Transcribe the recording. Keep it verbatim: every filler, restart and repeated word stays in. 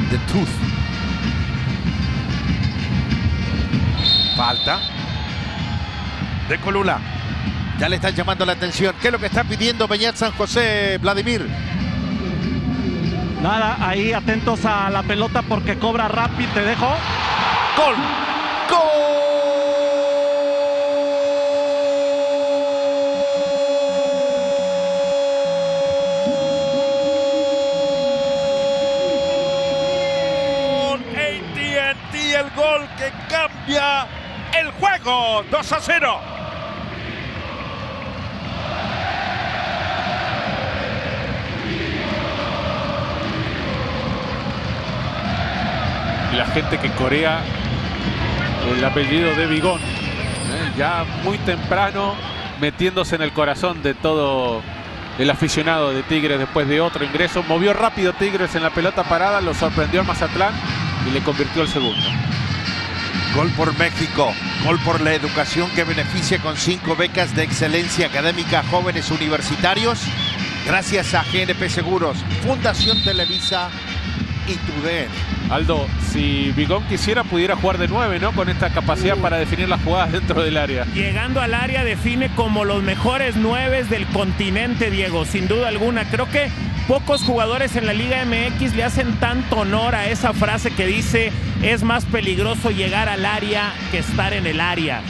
The Tooth. Falta de Colula. Ya le están llamando la atención. ¿Qué es lo que está pidiendo Beñat San José, Vladimir? Nada, ahí atentos a la pelota porque cobra rápido. Te dejo. ¡Gol! ¡Gol! A T and T, el gol que cambia el juego. dos a cero. La gente que corea el apellido de Bigón, ¿eh? Ya muy temprano metiéndose en el corazón de todo el aficionado de Tigres después de otro ingreso. Movió rápido Tigres en la pelota parada, lo sorprendió al Mazatlán y le convirtió el segundo. Gol por México, gol por la educación que beneficia con cinco becas de excelencia académica a jóvenes universitarios. Gracias a G N P Seguros, Fundación Televisa y tu D N. Aldo, si Bigón quisiera, pudiera jugar de nueve, ¿no? Con esta capacidad para definir las jugadas dentro del área. Llegando al área define como los mejores nueves del continente, Diego, sin duda alguna. Creo que pocos jugadores en la Liga M X le hacen tanto honor a esa frase que dice: es más peligroso llegar al área que estar en el área.